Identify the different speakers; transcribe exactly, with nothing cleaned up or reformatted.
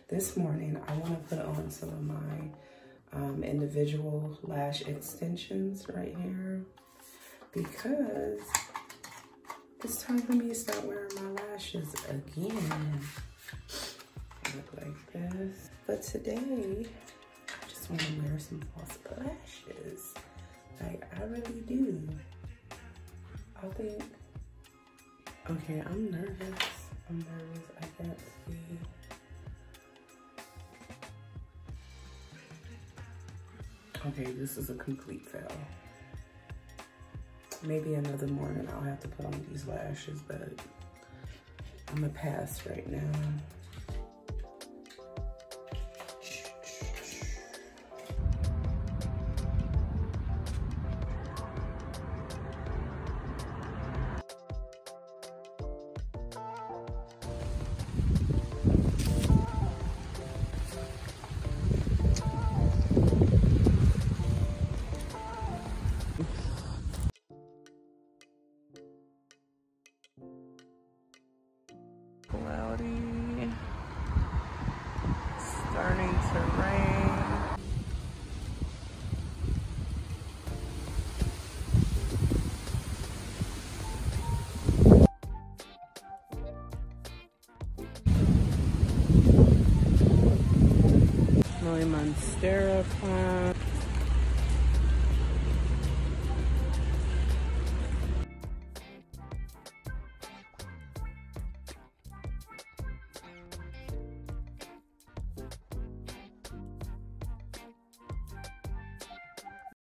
Speaker 1: This morning, I want to put on some of my um, individual lash extensions right here because it's time for me to start wearing my lashes again. Look like this. But today, I just want to wear some false lashes. Like, I really do. I think, okay, I'm nervous. I'm nervous. I can't see. Okay, this is a complete fail. Maybe another morning I'll have to put on these lashes, but I'm gonna pass right now.